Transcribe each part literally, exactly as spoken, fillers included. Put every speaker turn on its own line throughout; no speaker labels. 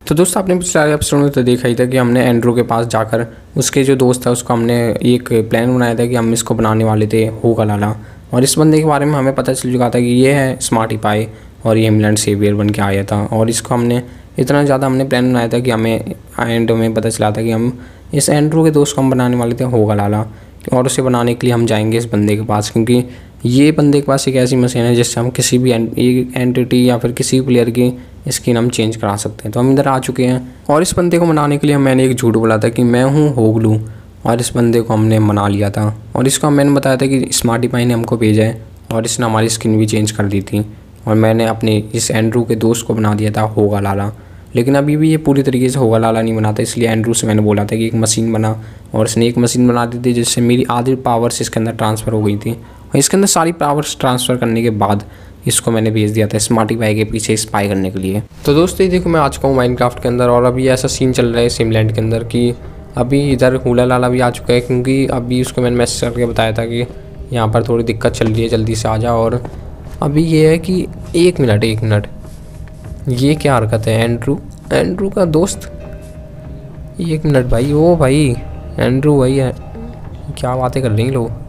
तो दोस्तों आपने पिछले एपिसोड में तो देखा ही था कि हमने एंड्रू के पास जाकर उसके जो दोस्त था उसको हमने एक प्लान बनाया था कि हम इसको बनाने वाले थे होगा लाला। और इस बंदे के बारे में हमें पता चल चुका था कि ये है स्मार्टी पाई और ये हिमलैंड सेवियर बन के आया था। और इसको हमने इतना ज़्यादा हमने प्लान बनाया था कि हमें एंड में पता चला था कि हम इस एंड्रू के दोस्त को हम बनाने वाले थे होगा लाला। और उसे बनाने के लिए हम जाएंगे इस बंदे के पास, क्योंकि ये बंदे के पास एक ऐसी मशीन है जिससे हम किसी भी एक एंटिटी या फिर किसी प्लेयर की स्किन हम चेंज करा सकते हैं। तो हम इधर आ चुके हैं और इस बंदे को मनाने के लिए मैंने एक झूठ बोला था कि मैं हूँ होगलू, और इस बंदे को हमने मना लिया था। और इसको मैंने बताया था कि स्मार्टी पाई ने हमको भेजा है और इसने हमारी स्किन भी चेंज कर दी थी। और मैंने अपने इस एंड्रू के दोस्त को बना दिया था होगा लाला। लेकिन अभी भी ये पूरी तरीके से होगा लाला नहीं बनाता, इसलिए एंड्रू से मैंने बोला था कि एक मशीन बना, और इसने एक मशीन बना दी थी जिससे मेरी आधी पावर्स इसके अंदर ट्रांसफ़र हो गई थी। और इसके अंदर सारी पावर्स ट्रांसफ़र करने के बाद इसको मैंने भेज दिया था स्मार्टी पाई के पीछे स्पाई करने के लिए। तो दोस्तों ये देखो मैं आ चुका हूँ माइनक्राफ्ट के अंदर, और अभी ऐसा सीन चल रहा है सिमलैंड के अंदर कि अभी इधर हुला लाला भी आ चुका है, क्योंकि अभी उसको मैंने मैसेज करके बताया था कि यहाँ पर थोड़ी दिक्कत चल रही है, जल्दी से आ जा। और अभी ये है कि एक मिनट एक मिनट ये क्या हरकत है एंड्रू एंड्रू का दोस्त, एक मिनट भाई, ओ भाई एंड्रू भाई है, क्या बातें कर रही हैं लोग।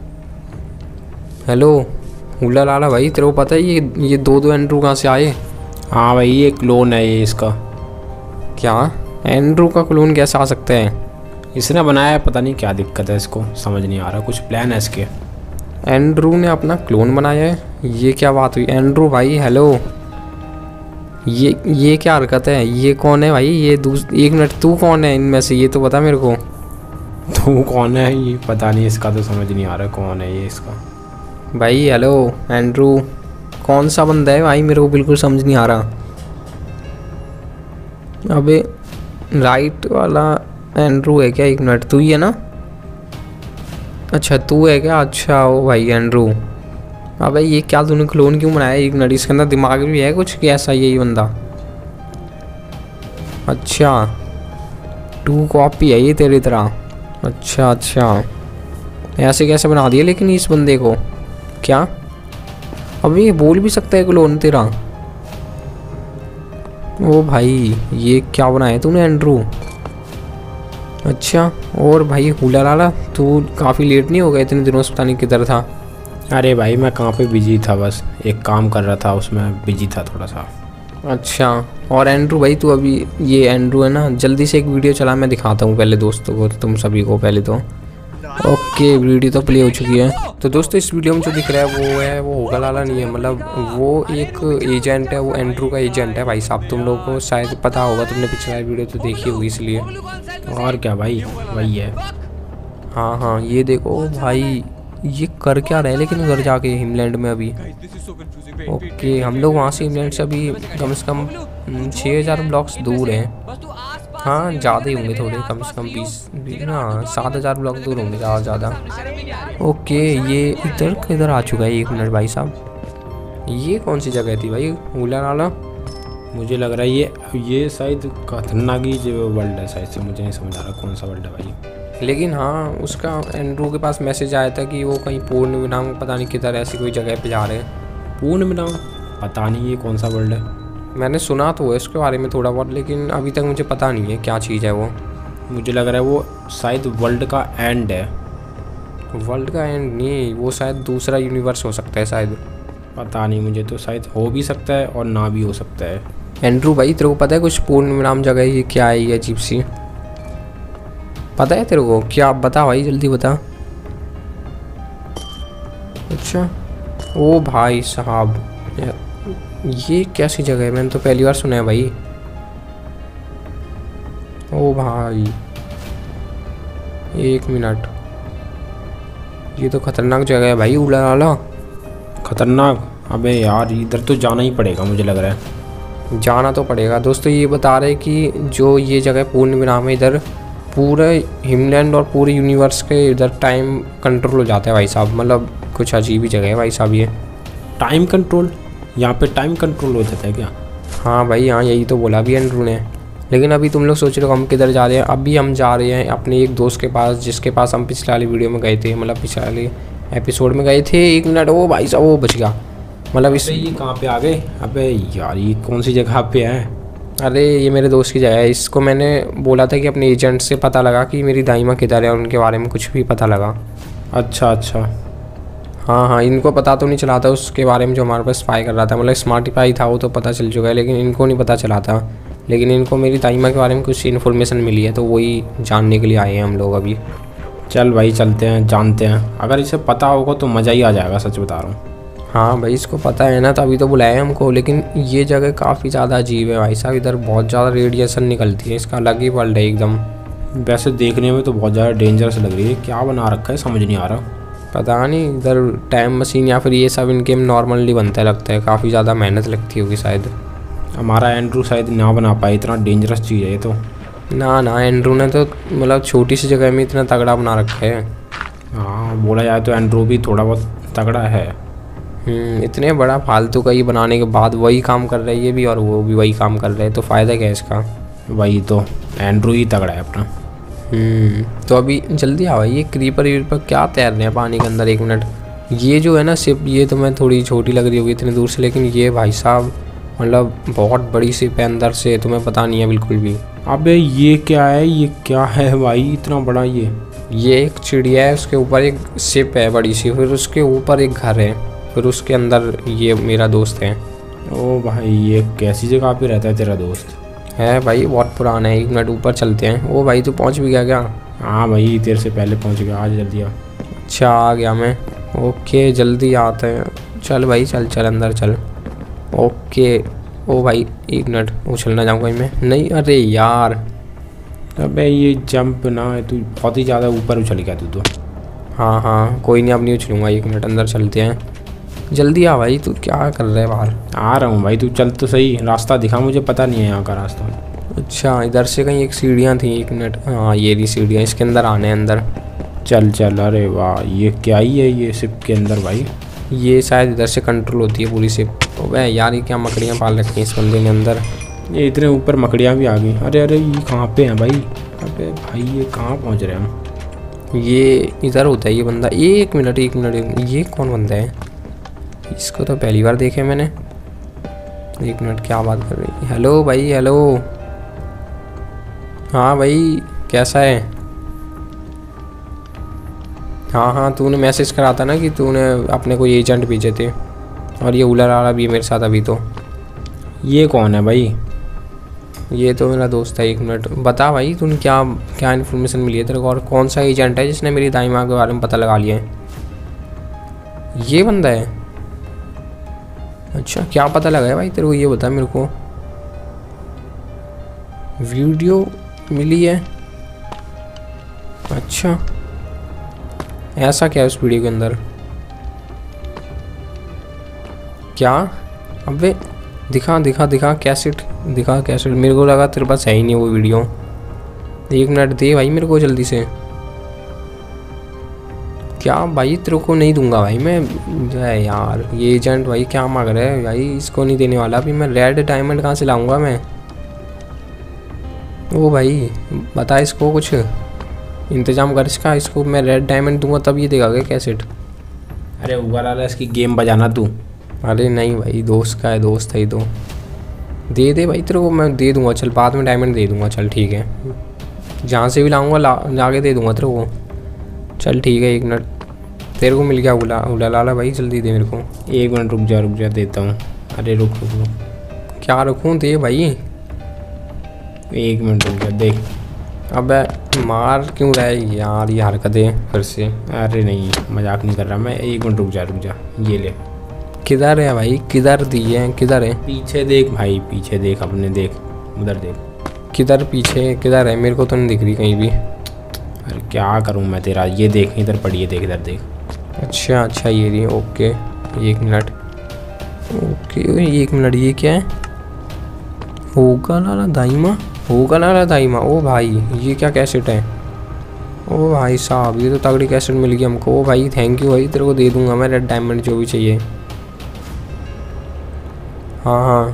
हेलो हुला लाला भाई, तेरे को पता है ये ये दो दो एंड्रू कहाँ से आए?
हाँ भाई ये क्लोन है ये इसका।
क्या एंड्रू का क्लोन कैसे आ सकता है?
इसने बनाया है, पता नहीं क्या दिक्कत है इसको, समझ नहीं आ रहा, कुछ प्लान है इसके।
एंड्रू ने अपना क्लोन बनाया है, ये क्या बात हुई? एंड्रू भाई हेलो, ये ये क्या हरकत है? ये कौन है भाई? ये दूस एक मिनट, तू कौन है इनमें से, ये तो बता मेरे को।
तू कौन है ये पता नहीं, इसका तो समझ नहीं आ रहा कौन है ये इसका।
भाई हेलो एंड्रू, कौन सा बंदा है भाई, मेरे को बिल्कुल समझ नहीं आ रहा। अबे राइट वाला एंड्रू है क्या? एक मिनट, तू ही है ना? अच्छा तू है क्या? अच्छा ओ भाई एंड्रू, अबे ये क्या तूने क्लोन क्यों बनाया? एक मिनट, इसके अंदर दिमाग भी है कुछ कि ऐसा यही बंदा? अच्छा टू कॉपी है ये तेरी तरह, अच्छा अच्छा ऐसे कैसे बना दिया लेकिन इस बंदे को? क्या अबे ये बोल भी सकता है क्लोन तेरा? ओ भाई ये क्या बनाया तूने एंड्रू? अच्छा और भाई हुला लाला तू काफ़ी लेट नहीं हो गया? इतने दिनों से पता नहीं किधर था।
अरे भाई मैं कहाँ पे बिजी था, बस एक काम कर रहा था उसमें बिजी था थोड़ा सा।
अच्छा और एंड्रू भाई तू अभी, ये एंड्रू है ना, जल्दी से एक वीडियो चला, मैं दिखाता हूँ पहले दोस्तों को, तुम सभी को पहले तो। ओके वीडियो तो प्ले हो चुकी है। तो दोस्तों इस वीडियो में जो दिख रहा है वो है वो होगा लाला नहीं है, मतलब वो एक एजेंट है, वो एंड्रू का एजेंट है भाई साहब। तुम लोगों को शायद पता होगा, तुमने पिछला वीडियो तो देखी होगी इसलिए।
और क्या भाई वही है।
हाँ हाँ ये देखो भाई, ये कर क्या रहे लेकिन घर जाके हिमलैंड में अभी। ओके हम लोग वहाँ से हिमलैंड से अभी कम से कम छः हज़ार ब्लॉक्स दूर हैं। हाँ ज़्यादा ही होंगे थोड़े, कम से कम बीस हाँ सात हज़ार ब्लॉक दूर होंगे ज़्यादा ज़्यादा। ओके ये इधर किधर आ चुका है? एक मिनट भाई साहब, ये कौन सी जगह थी भाई हुला लाला?
मुझे लग रहा है ये ये शायद खतरनाक ही जो वर्ल्ड है शायद से, मुझे नहीं समझ आ रहा कौन सा वर्ल्ड है भाई।
लेकिन हाँ उसका एंड्रू के पास मैसेज आया था कि वो कहीं पूर्ण विराम पता नहीं किधर ऐसी कोई जगह पे जा रहे हैं।
पूर्ण विराम पता नहीं ये कौन सा वर्ल्ड है,
मैंने सुना तो है इसके बारे में थोड़ा बहुत, लेकिन अभी तक मुझे पता नहीं है क्या चीज़ है वो।
मुझे लग रहा है वो शायद वर्ल्ड का एंड है।
वर्ल्ड का एंड नहीं, वो शायद दूसरा यूनिवर्स हो सकता है शायद,
पता नहीं, मुझे तो शायद हो भी सकता है और ना भी हो सकता है।
एंड्रू भाई तेरे को पता है कुछ पूर्ण विराम जगह ये क्या है? ये अजीब सी पता है तेरे को क्या? बता भाई जल्दी बता। अच्छा ओ भाई साहब ये कैसी जगह है? मैंने तो पहली बार सुना है भाई। ओ भाई एक मिनट, ये तो खतरनाक जगह है भाई उला लाला।
खतरनाक? अबे यार इधर तो जाना ही पड़ेगा, मुझे लग रहा है
जाना तो पड़ेगा। दोस्तों ये बता रहे कि जो ये जगह पूर्ण विराम है, इधर पूरे हिमलैंड और पूरे यूनिवर्स के इधर टाइम कंट्रोल हो जाता है भाई साहब। मतलब कुछ अजीब ही जगह है भाई साहब ये।
Time control? यहाँ पे टाइम कंट्रोल हो जाता है क्या?
हाँ भाई हाँ यही तो बोला भी एंड्रू ने। लेकिन अभी तुम लोग सोच रहे हो हम किधर जा रहे हैं? अभी हम जा रहे हैं अपने एक दोस्त के पास, जिसके पास हम पिछले वाली वीडियो में गए थे, मतलब पिछले वाले एपिसोड में गए थे। एक मिनट, ओ भाई साहब वो बच गया। मतलब इस
ये कहाँ पे आ गए? अबे यार ये कौन सी जगह पे है?
अरे ये मेरे दोस्त की जगह है, इसको मैंने बोला था कि अपने एजेंट से पता लगा कि मेरी दाइमा किधर है और उनके बारे में कुछ भी पता लगा।
अच्छा अच्छा।
हाँ हाँ, इनको पता तो नहीं चला था उसके बारे में जो हमारे पास स्पाई कर रहा था, मतलब स्मार्टिफाई था वो तो पता चल चुका है, लेकिन इनको नहीं पता चला था। लेकिन इनको मेरी दाइमा के बारे में कुछ इन्फॉर्मेशन मिली है तो वही जानने के लिए आए हैं हम लोग अभी।
चल भाई चलते हैं, जानते हैं। अगर इसे पता होगा तो मज़ा ही आ जाएगा, सच बता रहा हूँ।
हाँ भाई इसको पता है ना, तभी तो बुलाया हमको। लेकिन ये जगह काफ़ी ज़्यादा अजीब है भाई साहब, इधर बहुत ज़्यादा रेडिएशन निकलती है, इसका अलग ही वर्ल्ड है एकदम।
वैसे देखने में तो बहुत ज़्यादा डेंजरस लग रही है, क्या बना रखा है समझ नहीं आ रहा।
पता नहीं, इधर टाइम मशीन या फिर ये सब इनके नॉर्मली बनता लगता है, काफ़ी ज़्यादा मेहनत लगती होगी शायद।
हमारा एंड्रू शायद ना बना पाए, इतना डेंजरस चीज़ है ये तो।
ना ना, एंड्रू ने तो मतलब छोटी सी जगह में इतना तगड़ा बना रखा है।
हाँ बोला जाए तो एंड्रू भी थोड़ा बहुत तगड़ा है।
इतने बड़ा फालतू का ही बनाने के बाद वही काम कर रहा है ये भी और वो भी वही काम कर रहे हैं, तो फ़ायदा क्या है इसका।
वही तो, एंड्रू ही तगड़ा है अपना।
हम्म तो अभी जल्दी आओ, ये क्रीपर वीपर क्या तैर रहे हैं पानी के अंदर। एक मिनट, ये जो है ना शिप, ये तो मैं थोड़ी छोटी लग रही होगी इतनी दूर से, लेकिन ये भाई साहब मतलब बहुत बड़ी शिप है अंदर से, तुम्हें पता नहीं है बिल्कुल भी।
अबे ये क्या है, ये क्या है भाई इतना बड़ा। ये
ये एक चिड़िया है, उसके ऊपर एक शिप है बड़ी सी, फिर उसके ऊपर एक घर है, फिर उसके अंदर ये मेरा दोस्त है।
ओ भाई ये कैसी जगह पे रहता है तेरा दोस्त।
है भाई बहुत पुराना है, एक मिनट ऊपर चलते हैं। ओ भाई तू पहुंच भी गया क्या।
हाँ भाई तेरे से पहले पहुंच गया, आज जल्दी आ।
अच्छा आ गया मैं, ओके जल्दी आते हैं। चल भाई चल चल अंदर चल। ओके ओ भाई एक मिनट, उछलना जाऊँगा मैं नहीं, अरे यार।
अबे ये जंप ना है, तू बहुत ही ज़्यादा ऊपर उछल गया तू तो।
हाँ हाँ कोई नहीं, अब नहीं उछलूँगा। एक मिनट अंदर चलते हैं, जल्दी आ भाई। तू क्या कर रहा है बाहर।
आ रहा हूँ भाई, तू चल तो सही, रास्ता दिखा, मुझे पता नहीं है यहाँ का रास्ता।
अच्छा इधर से कहीं एक सीढ़ियाँ थी, एक मिनट। हाँ ये रही सीढ़ियाँ, इसके अंदर आने अंदर।
चल चल। अरे वाह ये क्या ही है ये शिप के अंदर भाई।
ये शायद इधर से कंट्रोल होती है पूरी शिप। वह यार ये क्या मकड़ियाँ पाल रखी हैं इस बंदे ने अंदर।
ये इतने ऊपर मकड़ियाँ भी आ गई। अरे अरे ये कहाँ पे हैं भाई। अबे भाई ये कहाँ पहुँच रहे हैं हम।
ये इधर होता है ये बंदा। एक मिनट एक मिनट, ये कौन बंदा है, इसको तो पहली बार देखे मैंने। एक मिनट, क्या बात कर रही है। हेलो भाई हेलो। हाँ भाई कैसा है। हाँ हाँ तूने मैसेज करा था ना कि तूने अपने कोई एजेंट भेजे थे, और ये उलर आ रहा भी है मेरे साथ अभी। तो
ये कौन है भाई।
ये तो मेरा दोस्त है। एक मिनट बता भाई तूने क्या क्या इन्फॉर्मेशन मिली है तेरे को, और कौन सा एजेंट है जिसने मेरी दाई माँ के बारे में पता लगा लिया है। ये बंदा है। अच्छा क्या पता लगा है भाई तेरे को, ये बता मेरे को। वीडियो मिली है, अच्छा ऐसा क्या है उस वीडियो के अंदर। क्या अबे दिखा दिखा दिखा कैसेट दिखा कैसेट। मेरे को लगा तेरे पास है ही नहीं वो वीडियो। एक मिनट दे भाई मेरे को जल्दी से। क्या भाई तेरे को नहीं दूंगा भाई मैं। है यार ये एजेंट भाई क्या मांग रहा है भाई, इसको नहीं देने वाला। अभी मैं रेड डायमंड कहाँ से लाऊंगा मैं। ओ भाई बता इसको कुछ इंतजाम कर इसका, इसको मैं रेड डायमंड दूंगा तब ये देगा क्या कैसेट।
अरे ऊपर वाला इसकी गेम बजाना तू।
अरे नहीं भाई दोस्त का है, दोस्त है ही तो। दे दे भाई तेरे को मैं दे दूंगा, चल बाद में डायमंड दे दूंगा। चल ठीक है, जहाँ से भी लाऊंगा ला लाके दे दूंगा तेरे को। चल ठीक है, एक मिनट तेरे को मिल गया उला उला लाला भाई, जल्दी दे मेरे को।
एक मिनट रुक जा रुक जा देता हूँ। अरे रुक रुक रुक।
क्या रखूँ दे भाई।
एक मिनट रुक जा देख।
अबे मार क्यों रहा है यार ये हरकतें फिर से।
अरे नहीं मजाक नहीं कर रहा मैं, एक मिनट रुक जा रुक जा। ये ले।
किधर है भाई, किधर दी है, किधर है।
पीछे देख भाई, पीछे देख अपने, देख उधर देख।
किधर पीछे किधर है, मेरे को तो नहीं दिख रही कहीं भी।
अरे क्या करूँ मैं तेरा, ये देख इधर पड़ी है, देख इधर देख।
अच्छा अच्छा ये रही, ओके एक मिनट। ओके एक मिनट, ये क्या है। होगा लाला दाइमा, होगा लाला दाइमा। ओ भाई ये क्या कैसेट है। ओ भाई साहब ये तो तगड़ी कैसेट मिल गई हमको। ओ भाई थैंक यू भाई, तेरे को दे दूंगा मैं रेड डायमंड जो भी चाहिए। हाँ हाँ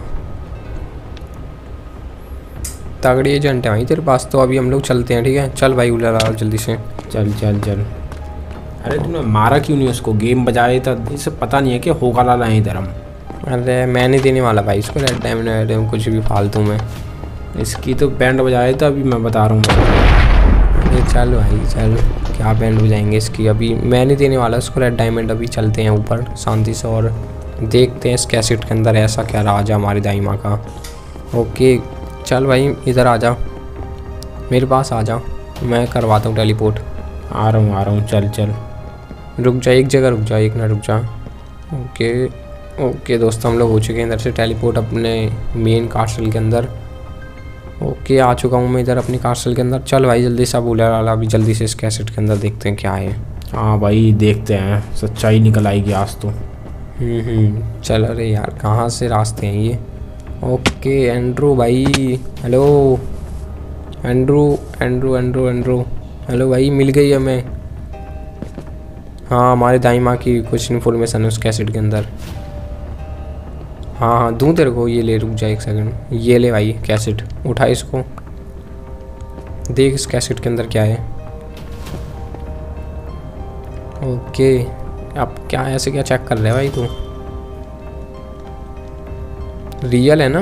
तगड़ी एजेंट है भाई तेरे पास तो। अभी हम लोग चलते हैं, ठीक है चल भाई उला लाल जल्दी से।
चल चल चल। अरे तूने मारा क्यों नहीं उसको, गेम बजाए था, इसे पता नहीं है कि होगा लाला है इधर हम।
अरे मैं नहीं देने वाला भाई इसको रेड डायमंड कुछ भी फालतू में।
इसकी तो बैंड बजाए तो अभी मैं बता रहा हूँ।
अरे चल भाई चल, क्या बैंड बजाएंगे इसकी, अभी मैं नहीं देने वाला उसको रेड डायमंड। अभी चलते हैं ऊपर शांति से और देखते हैं इस कैसेट के अंदर ऐसा क्या राज है हमारी दाई माँ का। ओके चल भाई इधर आ जा, मेरे पास आ जा, मैं करवाता हूँ टेलीपोर्ट।
आ रहा हूँ आ रहा हूँ, चल चल।
रुक जा एक जगह, रुक जा एक मिनट रुक जा। ओके ओके दोस्तों, हम लोग हो चुके हैं इधर से टेलीपोर्ट अपने मेन कास्टल के अंदर। ओके आ चुका हूँ मैं इधर अपनी कास्टल के अंदर। चल भाई जल्दी से बोला वाला, अभी जल्दी से इस कैसेट के अंदर देखते हैं क्या है।
हाँ भाई देखते हैं, सच्चाई निकल आएगी आज तो।
हम्म हम्म चल। अरे यार कहाँ से रास्ते हैं ये। ओके एंड्रू भाई, hello Andrew Andrew Andrew Andrew hello भाई, मिल गई हमें। हाँ हमारे दाई माँ की कुछ इन्फॉर्मेशन है उस कैसेट के अंदर। हाँ हाँ दूँ तेरे को, ये ले, रुक जा एक सेकंड, ये ले भाई कैसेट, उठा इसको, देख इस कैसेट के अंदर क्या है। ओके अब क्या ऐसे क्या चेक कर रहा है भाई तू, रियल है ना?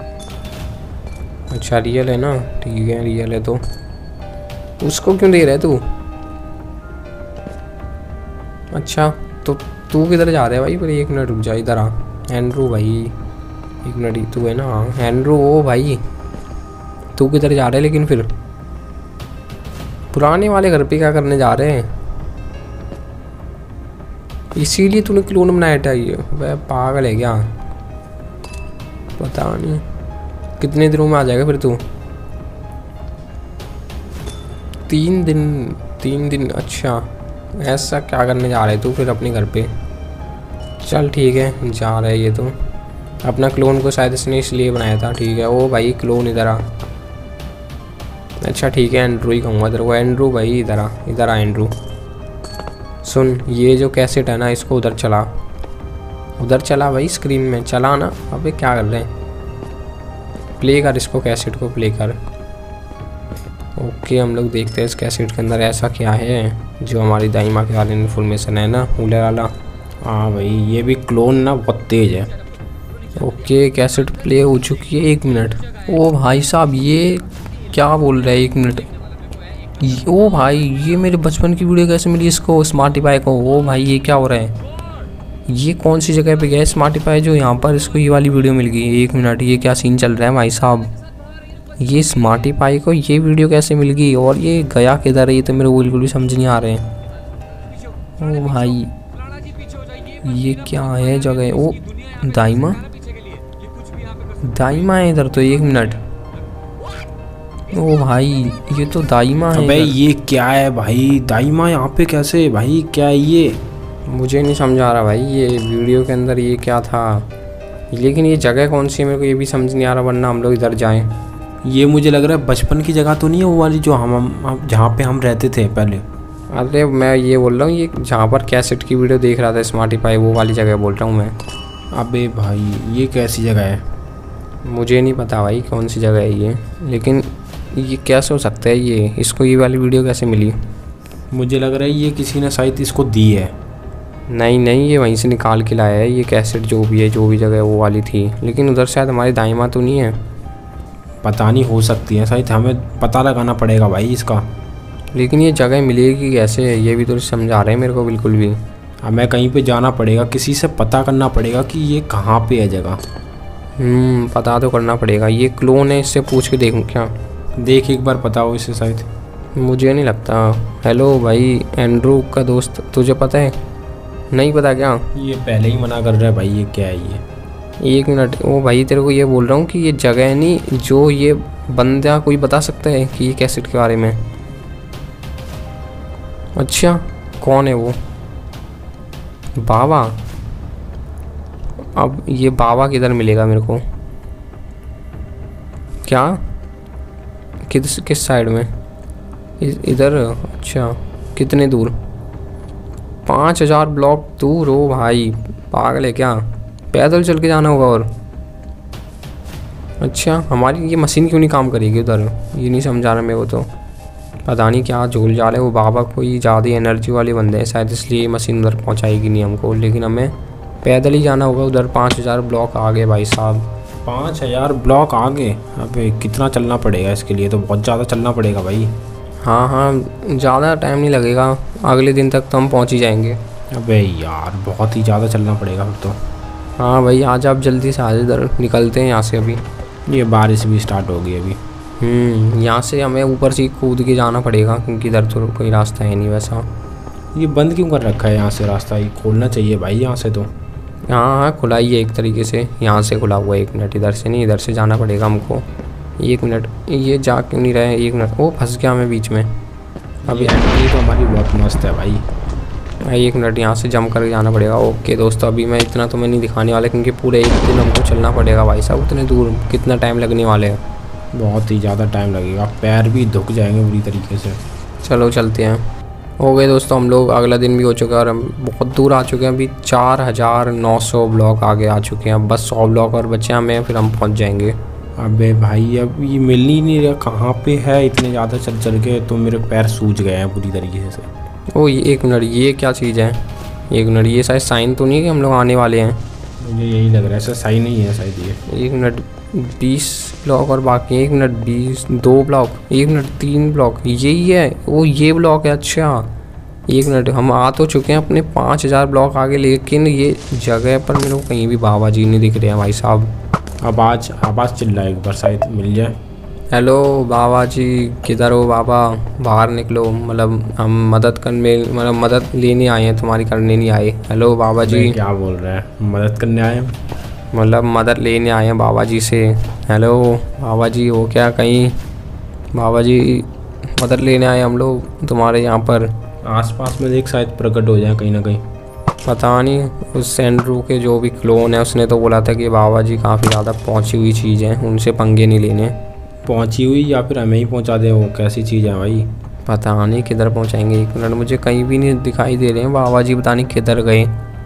अच्छा रियल है ना, ठीक है रियल है तो उसको क्यों दे रहा है तू? अच्छा तो तू किधर जा रहा है भाई? पर एक मिनट रुक जा, इधर आ एंड्रू भाई, एक मिनट, तू है ना एंड्रू? ओ भाई तू किधर जा रहा है लेकिन फिर? पुराने वाले घर पे क्या करने जा रहे हैं? इसीलिए तूने क्लोन बनाया था ये? वह पागल है क्या? पता नहीं कितने दिनों में आ जाएगा फिर तू? तीन दिन तीन दिन अच्छा ऐसा क्या करने जा रहे तू फिर अपने घर पे? चल ठीक है जा रहा है ये तो, अपना क्लोन को शायद इसने इसलिए बनाया था। ठीक है ओ भाई क्लोन इधर आ। अच्छा ठीक है एंड्रू ही कहूँगा तेरे को। एंड्रू भाई इधर आ, इधर आ एंड्रू। सुन ये जो कैसेट है ना इसको उधर चला, उधर चला भाई स्क्रीन में चला ना। अबे क्या कर रहे हैं? प्ले कर इसको, कैसेट को प्ले कर। ओके हम लोग देखते हैं इस कैसेट के अंदर ऐसा क्या है जो हमारी दाई माँ के वाले इन्फॉर्मेशन है ना, हूलर वाला।
हाँ भाई ये भी क्लोन ना बहुत तेज है।
ओके कैसेट प्ले हो चुकी है, एक मिनट। ओ भाई साहब ये क्या बोल रहा है, एक मिनट। ओ भाई ये मेरे बचपन की वीडियो कैसे मिली इसको, स्मार्टिफाई को? ओ भाई ये क्या हो रहा है? ये कौन सी जगह पे गया स्मार्टिफाई जो यहाँ पर इसको ये वाली वीडियो मिल गई? एक मिनट ये क्या सीन चल रहा है भाई साहब? ये स्मार्टिफाई को ये वीडियो कैसे मिल गई और ये गया किधर है? ये तो मेरे को बिल्कुल भी समझ नहीं आ रहे हैं। ओ भाई ये क्या है जगह? ओ दाइमा दाइमा है इधर तो, एक मिनट। ओ भाई ये तो दाइमा है।
अबे ये क्या है भाई, दाइमा यहाँ पे कैसे भाई, क्या है ये?
मुझे नहीं समझ आ रहा भाई ये वीडियो के अंदर ये क्या था, लेकिन ये जगह कौन सी है मेरे को ये भी समझ नहीं आ रहा, वरना हम लोग इधर जाएं।
ये मुझे लग रहा है बचपन की जगह तो नहीं है वो वाली जो हम, हम जहाँ पे हम रहते थे पहले?
अरे मैं ये बोल रहा हूँ ये जहाँ पर कैसेट की वीडियो देख रहा था स्मार्टिफाई, वो वाली जगह बोल रहा हूँ मैं।
अबे भाई ये कैसी जगह है?
मुझे नहीं पता भाई कौन सी जगह है ये, लेकिन ये कैसे हो सकता है? ये इसको ये वाली वीडियो कैसे मिली?
मुझे लग रहा है ये किसी ने शायद इसको दी है।
नहीं नहीं ये वहीं से निकाल के लाया है ये कैसेट, जो भी है जो भी जगह वो वाली थी, लेकिन उधर शायद हमारी दाई माँ तो नहीं है।
पता नहीं, हो सकती है शायद, हमें पता लगाना पड़ेगा भाई इसका।
लेकिन ये जगह मिलेगी कैसे, ये भी तो समझा रहे हैं मेरे को बिल्कुल भी।
हमें कहीं पे जाना पड़ेगा, किसी से पता करना पड़ेगा कि ये कहाँ पे है जगह।
हम्म पता तो करना पड़ेगा। ये क्लोन है, इससे पूछ के देखूँ क्या?
देख एक बार पता हो इसे शायद।
मुझे नहीं लगता। हेलो भाई एंड्रू का दोस्त, तुझे पता है? नहीं पता क्या?
ये पहले ही मना कर रहा है भाई, ये क्या है ये?
एक मिनट। ओ भाई तेरे को ये बोल रहा हूँ कि ये जगह नहीं, जो ये बंदा कोई बता सकता है कि ये कैसेट के बारे में? अच्छा कौन है वो? बाबा? अब ये बाबा किधर मिलेगा मेरे को? क्या किस किस साइड में? इधर? अच्छा कितने दूर? पाँच हजार ब्लॉक दूर? हो भाई पागल है क्या? पैदल चल के जाना होगा। और अच्छा हमारी ये मशीन क्यों नहीं काम करेगी उधर? ये नहीं समझा रहा मेरे को तो। पता नहीं क्या झोल जा रहे वो बाबा, कोई ज़्यादा एनर्जी वाले बंदे हैं शायद, इसलिए मशीन उधर पहुंचाएगी नहीं हमको, लेकिन हमें पैदल ही जाना होगा उधर। पाँच हज़ार ब्लॉक आ गए भाई साहब।
पाँच हजार ब्लॉक आगे। अबे कितना चलना पड़ेगा इसके लिए, तो बहुत ज़्यादा चलना पड़ेगा भाई।
हाँ हाँ, ज़्यादा टाइम नहीं लगेगा, अगले दिन तक तो हम पहुँच ही जाएंगे।
अबे यार बहुत ही ज़्यादा चलना पड़ेगा फिर तो।
हाँ भाई, आज आप जल्दी से आज इधर निकलते हैं यहाँ से अभी।
ये बारिश भी स्टार्ट हो गई अभी।
हम्म यहाँ से हमें ऊपर से कूद के जाना पड़ेगा, क्योंकि इधर तो कोई रास्ता है नहीं वैसा।
ये बंद क्यों कर रखा है यहाँ से रास्ता? ये खोलना चाहिए भाई यहाँ से तो।
हाँ हाँ, खुला ही है एक तरीके से, यहाँ से खुला हुआ है। एक मिनट, इधर से नहीं, इधर से जाना पड़ेगा हमको। एक मिनट, ये जा क्यों नहीं रहे? एक मिनट, ओ फंस गया मैं बीच में।
अभी एंट्री तो हमारी बहुत मस्त है भाई।
एक मिनट, यहाँ से जंप करके जाना पड़ेगा। ओके दोस्तों, अभी मैं इतना तो मैं नहीं दिखाने वाला, क्योंकि पूरे एक दिन हमको चलना पड़ेगा भाई साहब। उतने दूर कितना टाइम लगने वाले है?
बहुत ही ज़्यादा टाइम लगेगा, पैर भी दुख जाएंगे बुरी तरीके से।
चलो चलते हैं। हो गए दोस्तों, हम लोग अगला दिन भी हो चुका है और हम बहुत दूर आ चुके हैं। अभी चार हज़ार नौ सौ ब्लॉक आगे आ चुके हैं। अब बस सौ ब्लॉक और बचे हमें, फिर हम पहुंच जाएंगे।
अबे भाई अब ये मिल ही नहीं रहा, कहाँ पे है? इतने ज़्यादा चल चल के तो मेरे पैर सूज गए हैं पूरी तरीके से।
ओ ये एक मिनट, ये क्या चीज़ है? एक मिनट, ये शायद साइन तो नहीं है कि हम लोग आने वाले हैं?
मुझे यही लग रहा है, ऐसा सही नहीं है शायद ये।
एक मिनट, बीस ब्लॉक और बाकी। एक मिनट, बीस, दो ब्लॉक। एक मिनट, तीन ब्लॉक। यही है वो, ये ब्लॉक है। अच्छा एक मिनट, हम आ तो चुके हैं अपने पाँच हज़ार ब्लॉक आगे, लेकिन ये जगह पर मेरे को कहीं भी बाबा जी नहीं दिख रहे हैं भाई साहब।
आवाज़ आवाज़ चिल्लाए एक बार, शायद मिल जाए।
हेलो बाबा जी, किधर हो बाबा? बाहर निकलो, मतलब हम मदद करने, मतलब मदद लेने आए हैं, तुम्हारी करने नहीं आए। हेलो बाबा जी।
क्या बोल रहे हैं? मदद करने आए हैं?
मतलब मदद लेने आए हैं बाबा जी से। हेलो बाबा जी, हो क्या कहीं? बाबा जी मदद लेने आए हम लोग तुम्हारे यहाँ पर।
आसपास में देख, शायद प्रकट हो जाए कहीं ना कहीं।
पता नहीं, उस एंड्रू के जो भी क्लोन है उसने तो बोला था कि बाबा जी काफ़ी ज़्यादा पहुँची हुई चीज़ है, उनसे पंगे नहीं लेने।
पहुँची हुई या फिर हमें ही पहुँचा दे? वो कैसी चीज़ है भाई?
पता नहीं किधर पहुँचाएंगे। एक मिनट, मुझे कहीं भी नहीं दिखाई दे रहे हैं बाबा जी, पता नहीं किधर गए।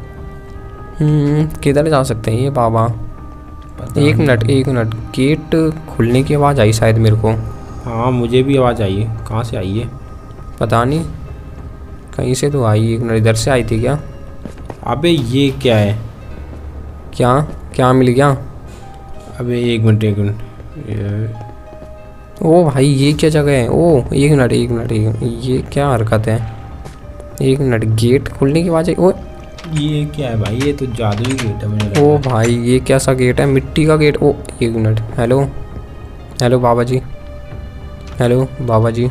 हम्म किधर जा सकते हैं ये बाबा? एक मिनट एक मिनट, गेट खुलने की आवाज़ आई शायद मेरे को।
हाँ मुझे भी आवाज़ आई है। कहाँ से आई है?
पता नहीं, कहीं से तो आई। एक मिनट, इधर से आई थी क्या?
अबे ये क्या है?
क्या क्या मिल गया?
अबे एक मिनट एक मिनट,
ओ भाई ये क्या जगह है? ओ एक मिनट एक मिनट एक मिनट, ये क्या हरकत है? एक मिनट, गेट खुलने की आवाज़ आई। ओ
ये क्या है भाई? ये तो जादुई गेट है मुझे लग रहा
ओ
है।
भाई ये कैसा गेट है? मिट्टी का गेट। ओ एक minute, hello hello Baba ji, hello Baba ji.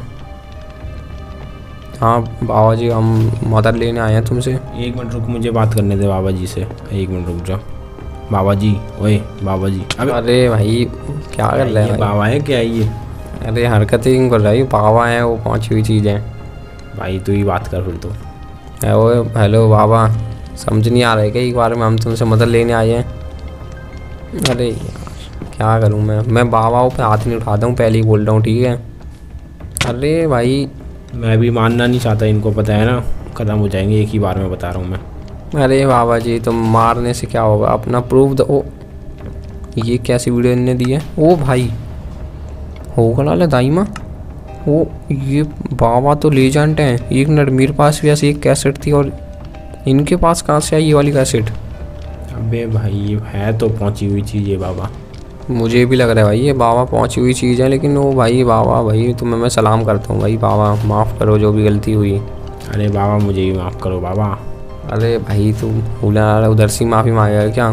हाँ बाबा जी, हम मदद लेने आए हैं तुमसे।
एक मिनट रुक, मुझे बात करने दे बाबा जी से। एक मिनट रुक जा बाबा जी। ओए बाबा जी। अबे
अरे भाई क्या कर रहे
ये
हैं?
बाबा है क्या ये?
अरे हरकतें क्यों कर रहा है? बाबा है, वो पहुंची हुई चीज़ है
भाई तू ही बात कर फिर तो।
है वो। हेलो बाबा, समझ नहीं आ रहा है क्या एक बार में हम तुमसे मदद लेने आए हैं? अरे यार क्या करूं मैं मैं बाबाओं पे हाथ नहीं उठाता हूँ, पहले ही बोल रहा हूँ, ठीक है? अरे भाई
मैं भी मानना नहीं चाहता, इनको पता है ना ख़त्म हो जाएंगे एक ही बार में, बता रहा हूँ मैं।
अरे बाबा जी, तुम मारने से क्या होगा? अपना प्रूफ दो। ओ ये कैसी वीडियो इनने दी है? ओ भाई होगा लाला दाई माँ। ओ ये बाबा तो लेजेंड हैं। एक मिनट, मेरे पास भी ऐसी एक कैसेट थी, और इनके पास कहाँ से आई ये वाली कैसेट?
अबे भाई ये है तो पहुंची हुई चीज़ ये बाबा।
मुझे भी लग रहा है भाई ये बाबा पहुंची हुई चीज़ है, लेकिन वो भाई बाबा भाई तुम्हें मैं सलाम करता हूँ भाई। बाबा माफ़ करो जो भी गलती हुई।
अरे बाबा मुझे भी माफ़ करो बाबा।
अरे भाई तुम भूला उधर से माफ़ी मांगेगा क्या?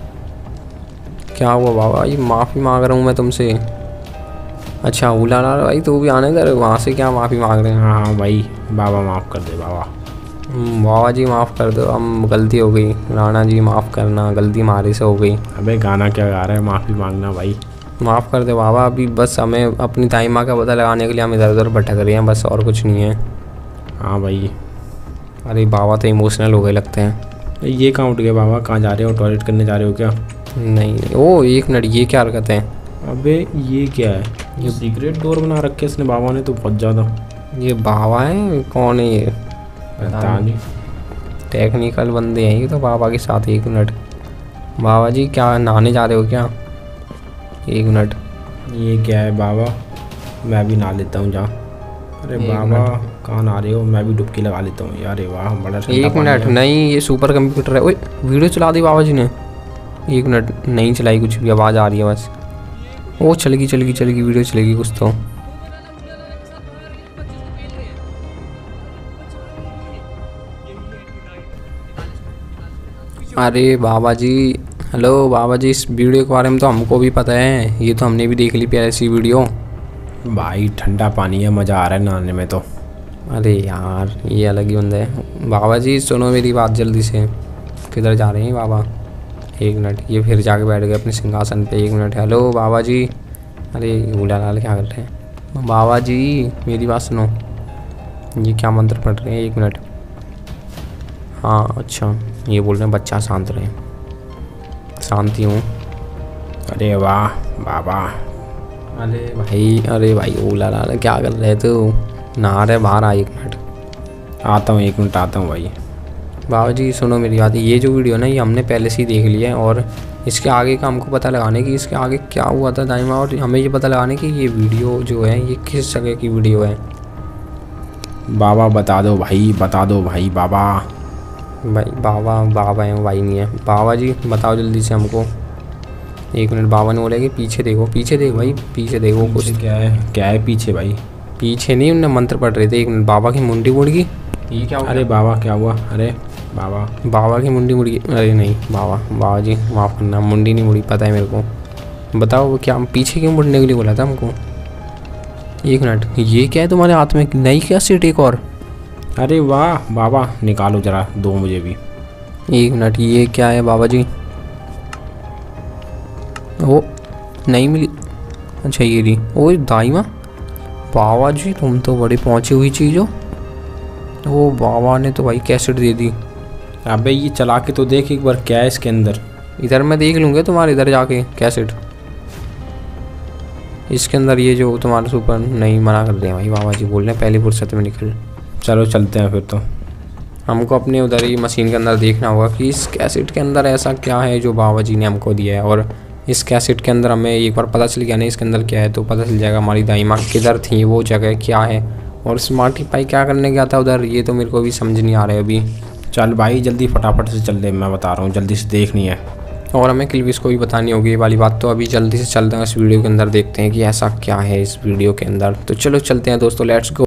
क्या हुआ बाबा? ये माफ़ी मांग रहा हूँ मैं तुमसे। अच्छा उला ला भाई, तू भी आने दर, वहाँ से क्या माफ़ी मांग रहे हैं?
हाँ हाँ भाई, बाबा माफ़ कर दे बाबा।
बाबा जी माफ़ कर दो, हम गलती हो गई। राणा जी माफ़ करना, गलती हमारे से हो गई।
अबे गाना क्या गा रहा है? माफ़ी मांगना भाई।
माफ़ कर दो बाबा, अभी बस हमें अपनी ताई माँ का पता लगाने के लिए हम इधर उधर भटक रहे हैं, बस और कुछ नहीं है।
हाँ भाई।
अरे बाबा तो इमोशनल हो गए लगते हैं।
ये कहाँ उठ गए बाबा? कहाँ जा रहे हो? टॉयलेट करने जा रहे हो क्या?
नहीं, ओ एक मिनट, ये क्या हरकत है?
अबे ये क्या है? ये सीक्रेट डोर बना रखे इसने बाबा ने तो बहुत ज़्यादा।
ये बाबा है? कौन है ये?
पता नहीं।
टेक्निकल बंदे हैं ये तो बाबा के साथ। एक मिनट बाबा जी, क्या नहाने जा रहे हो क्या? एक मिनट,
ये क्या है बाबा? मैं भी नहा लेता हूँ जा। अरे बाबा कहाँ नहा रहे हो? मैं भी डुबकी लगा लेता हूँ यार। वाह बड़ा ठंडा
एक
पानी
मिनट,
है।
नहीं ये सुपर कंप्यूटर है। ओए वीडियो चला दी बाबा जी ने। एक मिनट, नहीं चलाई कुछ भी, आवाज़ आ रही है बस। ओ चलेगी चलेगी चलेगी, वीडियो चलेगी कुछ तो। अरे बाबा जी, हेलो बाबा जी, इस वीडियो के बारे में तो हमको भी पता है, ये तो हमने भी देख ली प्यारी सी वीडियो।
भाई ठंडा पानी है, मज़ा आ रहा है नहाने में तो।
अरे यार ये अलग ही बंदा है। बाबा जी सुनो मेरी बात जल्दी से। किधर जा रहे हैं बाबा? एक मिनट, ये फिर जाके बैठ गए अपने सिंहासन पे। एक मिनट, हेलो बाबा जी। अरे उला लाल क्या कर रहे हैं? बाबा जी मेरी बात सुनो, ये क्या मंत्र पढ़ रहे हैं? एक मिनट। हाँ अच्छा, ये बोल रहे हैं बच्चा शांत रहे। शांति हूँ।
अरे वाह बाबा।
अरे भाई, अरे भाई उला लाल क्या कर रहे थे? नहा रहे, बाहर आ एक मिनट।
आता हूँ, एक मिनट आता हूँ भाई।
बाबा जी सुनो मेरी बात, ये जो वीडियो ना ये हमने पहले से ही देख लिया है, और इसके आगे का हमको पता लगाने की इसके आगे क्या हुआ था दाइमा, और हमें ये पता लगाने की ये वीडियो जो है ये किस जगह की वीडियो है।
बाबा बता दो भाई, बता दो भाई बाबा।
भाई बाबा बाबा है, भाई नहीं है। बाबा जी बताओ जल्दी से हमको। एक मिनट, बाबा ने बोला कि पीछे देखो, पीछे देखो भाई, पीछे देखो कुछ।
क्या है, क्या है पीछे भाई?
पीछे नहीं, उन्हें मंत्र पढ़ रहे थे। एक मिनट, बाबा की मुंडी मुड़ गई। ये क्या हुआ?
अरे बाबा क्या हुआ? अरे बाबा,
बाबा की मुंडी मुड़ गई। अरे नहीं बाबा, बाबा जी माफ़ करना, मुंडी नहीं मुड़ी, पता है मेरे को। बताओ क्या पीछे क्यों मुड़ने के लिए बोला था हमको? एक मिनट, ये क्या है तुम्हारे हाथ में? नई क्या सीट एक और?
अरे वाह बाबा, निकालो जरा, दो मुझे भी।
एक मिनट, ये क्या है बाबा जी? वो नहीं मिली। अच्छा ये रही। ओ दाइमा, बाबा जी तुम तो बड़ी पहुंची हुई चीज़ हो। वो बाबा ने तो भाई कैसेट दे दी।
अबे ये चला के तो देख एक बार, क्या है इसके अंदर?
इधर मैं देख लूँगा तुम्हारे इधर जाके कैसेट। इसके अंदर ये जो तुम्हारे सुपर नहीं, मना कर दिया भाई, बाबा जी बोल रहे हैं पहली फुर्सत में निकल।
चलो चलते हैं फिर तो।
हमको अपने उधर ही मशीन के अंदर देखना होगा कि इस कैसेट के अंदर ऐसा क्या है जो बाबा जी ने हमको दिया है, और इस कैसेट के अंदर हमें एक बार पता चल गया नहीं इसके अंदर क्या है, तो पता चल जाएगा हमारी दाइमा किधर थी, वो जगह क्या है, और स्मार्टी पाई क्या करने गया था उधर, ये तो मेरे को भी समझ नहीं आ रहा है अभी।
चल भाई जल्दी फटाफट से चल दे, मैं बता रहा हूँ, जल्दी से देखनी है।
और हमें किलविस को भी बतानी होगी ये वाली बात, तो अभी जल्दी से चलते हैं इस वीडियो के अंदर, देखते हैं कि ऐसा क्या है इस वीडियो के अंदर। तो चलो चलते हैं दोस्तों, लेट्स गो।